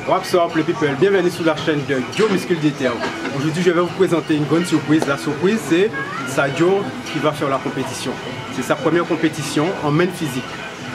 What's up les people, bienvenue sur la chaîne de Joe Muscle Déter. Aujourd'hui je vais vous présenter une grande surprise. La surprise c'est Sadio qui va faire la compétition. C'est sa première compétition en main physique,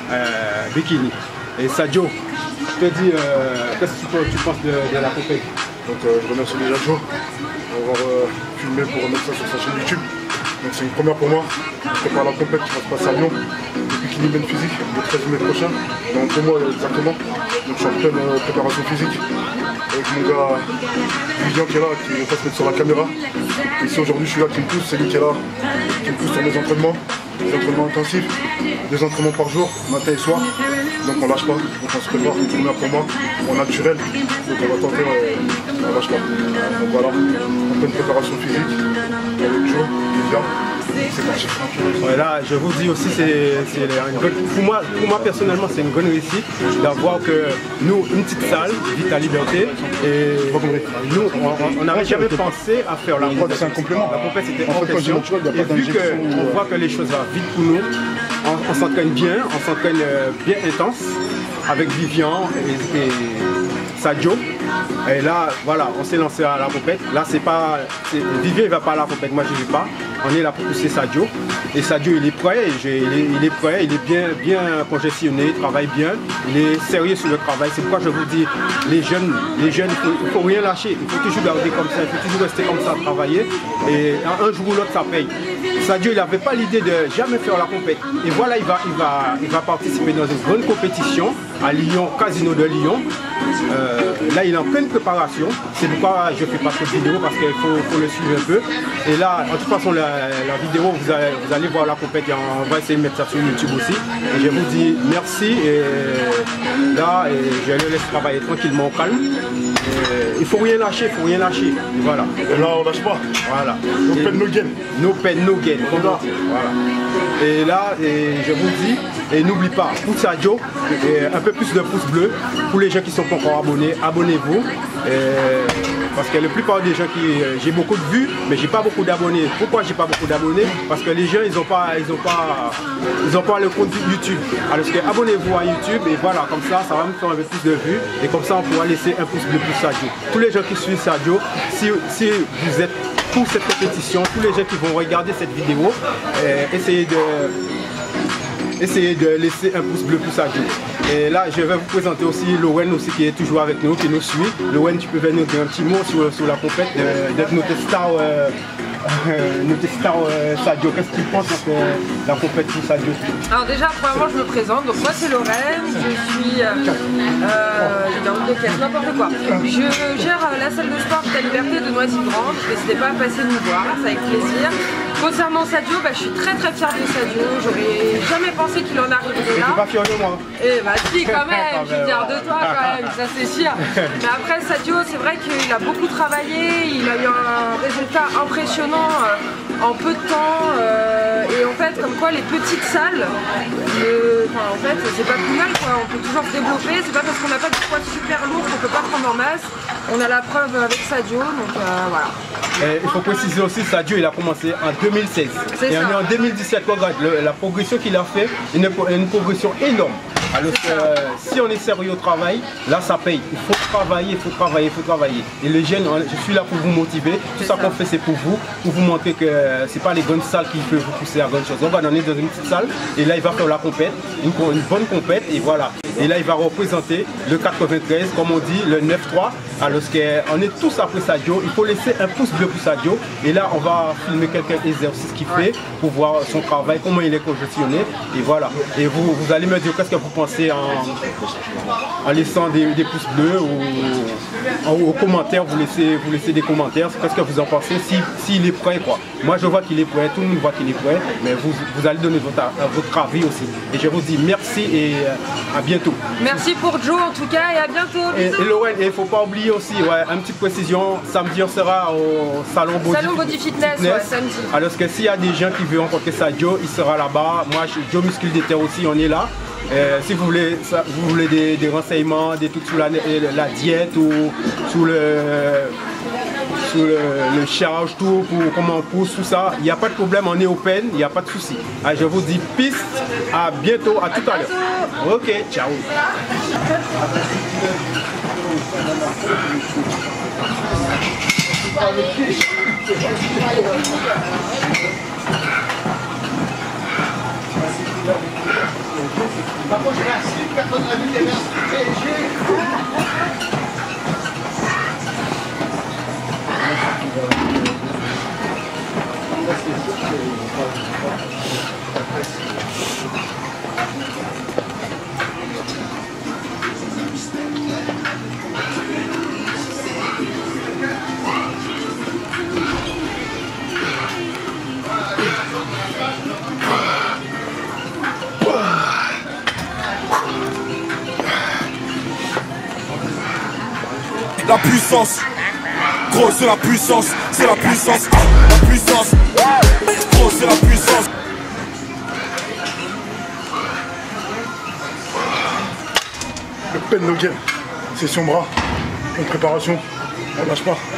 bikini. Et Sadio, je te dis, qu'est-ce que tu penses de la compétition? Donc je remercie déjà Joe d'avoir filmé pour remettre ça sur sa chaîne YouTube. Donc c'est une première pour moi. Je prépare la compétition qui va se passer à Lyon, le bikini main physique, le 13 mai prochain, dans 2 mois exactement. Donc je suis en pleine préparation physique avec mon gars Vivian qui est là, qui va se mettre sur la caméra. Ici aujourd'hui je suis là qui me pousse, c'est lui qui est là, qui me pousse sur mes entraînements, des entraînements intensifs, 2 entraînements par jour, matin et soir. Donc on lâche pas, donc on se prépare, une première pour moi, en naturel, donc on va tenter, on lâche pas. Donc voilà, en pleine préparation physique, avec Joe, Vivian. C'est parti. Là, je vous dis aussi, pour moi personnellement, c'est une bonne réussite d'avoir que nous, une petite salle, Vita Liberté, et nous, on n'avait jamais pensé à faire la compétition. C'est un complément. La compétition était en question. Et vu qu'on voit que les choses vont vite pour nous, on s'entraîne bien, bien intense avec Vivian et Sadio. Et là, voilà, on s'est lancé à la compète. Là, c'est pas. Vivian, il va pas à la compète, moi je ne vais pas. On est là pour pousser Sadio. Et Sadio, il est prêt, il est prêt, il est bien congestionné, il travaille bien, il est sérieux sur le travail. C'est pourquoi je vous dis, les jeunes, il ne faut rien lâcher. Il faut toujours garder comme ça, il faut toujours rester comme ça, travailler. Et un jour ou l'autre, ça paye. Sadio, il n'avait pas l'idée de jamais faire la compète. Et voilà, il va participer dans une grande compétition à Lyon, Casino de Lyon. Là, il est en pleine préparation. C'est pourquoi je ne fais pas cette vidéo parce qu'il faut le suivre un peu. Et là, de toute façon, la vidéo, vous allez voir la compétition. On va essayer de mettre ça sur YouTube aussi. Et je vous dis merci. Et là, je le laisse travailler tranquillement, au calme. Il ne faut rien lâcher, il ne faut rien lâcher. Et voilà. Et là, on lâche pas. Voilà. No pain, no gain. No pain, no gain. Voilà. Et là, je vous dis, et n'oublie pas, pour Sadio, un peu plus de pouces bleus. Pour les gens qui ne sont pas encore abonnés, abonnez-vous. Parce que la plupart des gens j'ai beaucoup de vues, mais j'ai pas beaucoup d'abonnés. Pourquoi j'ai pas beaucoup d'abonnés? Parce que les gens ils ont pas le compte YouTube. Alors abonnez-vous à YouTube et voilà, comme ça va me faire un peu plus de vues et comme ça on pourra laisser un pouce bleu pour Sadio. Tous les gens qui suivent Sadio, si vous êtes pour cette compétition, tous les gens qui vont regarder cette vidéo, essayez de laisser un pouce bleu pour Sadio. Et là, je vais vous présenter aussi Lowen aussi qui est toujours avec nous, qui nous suit. Lowen, tu peux venir dire un petit mot sur la compète, d'être notre star Sadio. Qu'est-ce que tu penses de la compète pour Sadio? Alors déjà, premièrement, je me présente. Donc moi, c'est Lorraine. Je suis dans le caisse, n'importe quoi. Je gère la salle de sport Vita Liberté de Noisy-Grand. N'hésitez pas à passer nous voir, c'est avec plaisir. Concernant Sadio, je suis très fière de Sadio. J'aurais jamais pensé qu'il en arriverait là. Tu n'es pas fier de moi? Eh bah si, quand même, je suis fière de toi quand même, ça c'est sûr. Mais après Sadio, c'est vrai qu'il a beaucoup travaillé, il a eu un résultat impressionnant en peu de temps. Et en fait, comme quoi les petites salles, en fait, c'est pas plus mal quoi. On peut toujours se développer, c'est pas parce qu'on n'a pas de poids super lourd qu'on peut pas prendre en masse. On a la preuve avec Sadio, donc voilà. Et il faut préciser aussi, Sadio il a commencé en 2016 et on est en 2017, regarde la progression qu'il a fait, une progression énorme. Alors si on est sérieux au travail, là ça paye. Il faut travailler, il faut travailler, il faut travailler. Et les jeunes, je suis là pour vous motiver. Tout ça qu'on fait c'est pour vous montrer que c'est pas les grandes salles qui peuvent vous pousser à grandes choses. On va donner dans une petite salle et là il va faire la compète, une bonne compète et voilà. Et là il va représenter le 93, comme on dit, le 9-3. Alors on est tous après Sadio, il faut laisser un pouce bleu pour Sadio. Et là on va filmer quelques exercices qu'il fait pour voir son travail, comment il est congestionné. Et voilà. Et vous allez me dire qu'est-ce que vous pensez en laissant des pouces bleus ou aux commentaires, vous laissez des commentaires, qu'est-ce que vous en pensez, s'il est prêt quoi. Moi je vois qu'il est prêt, tout le monde voit qu'il est prêt, mais vous allez donner votre avis aussi. Et je vous dis merci et à bientôt. Merci pour Joe en tout cas et à bientôt. Et Lorraine, il ne faut pas oublier aussi, une petite précision, samedi on sera au salon Body Fitness. Ouais, samedi. Alors que s'il y a des gens qui veulent rencontrer Sadio, il sera là-bas. Moi, Joe Muscle Déter aussi, on est là. Si vous voulez des renseignements, des trucs sur la diète ou sur le charge, tout, pour comment on pousse, tout ça, il n'y a pas de problème, on est open, il n'y a pas de souci. Je vous dis peace, à bientôt, à tout à l'heure. Ok, ciao. La puissance, gros c'est la puissance, c'est la puissance, la puissance, gros c'est la puissance. Le pen no game, session bras, en préparation, on lâche pas.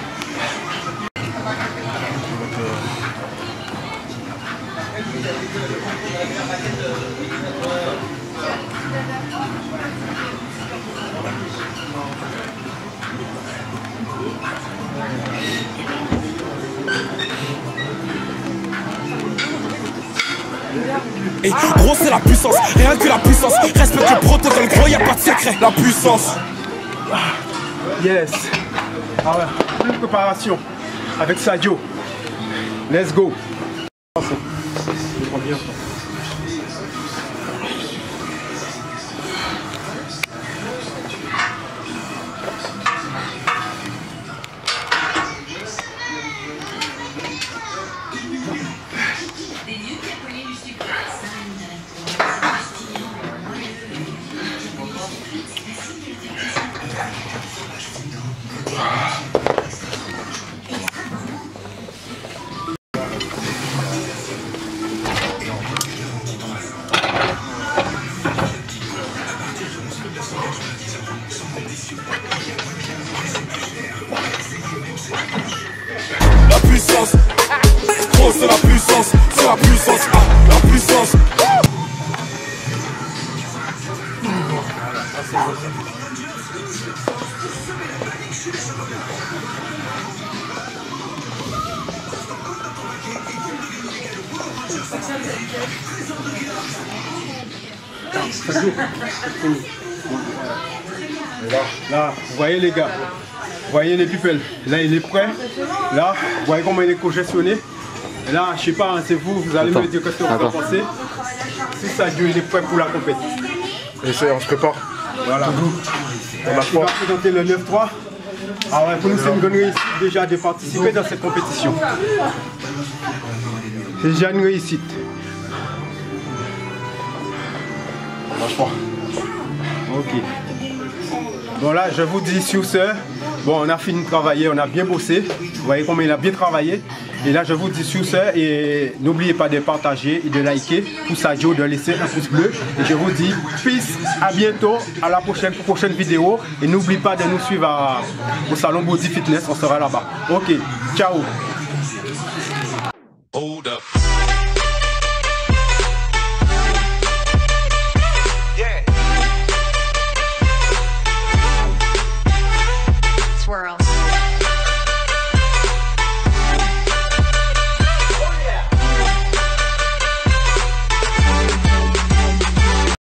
Et gros c'est la puissance, rien que la puissance. Respecte le protocole, gros y'a pas de secret. La puissance. Yes. Ah ouais. Une préparation avec Sadio. Let's go. La puissance, gros c'est la puissance, c'est la puissance, la puissance. Là, vous voyez les gars, vous voyez les pupilles, là il est prêt, là, vous voyez comment il est congestionné. Et là, je sais pas, hein, c'est vous, vous allez me dire ce que vous en pensez. Si Sadio il est prêt pour la compétition. Et on se prépare. Voilà. On lâche Il va pas. présenter le 9-3. Ah ouais, pour nous c'est une bonne réussite déjà de participer dans cette compétition. C'est déjà une réussite. On lâche pas. Ok. Bon là, je vous dis sur ce, bon on a fini de travailler, on a bien bossé. Vous voyez comment il a bien travaillé. Et là je vous dis sur ce, et n'oubliez pas de partager et de liker pour Sadio, de laisser un pouce bleu. Et je vous dis peace, à bientôt, à la prochaine vidéo. Et n'oubliez pas de nous suivre au salon Body Fitness, on sera là-bas. Ok, ciao. Hold up.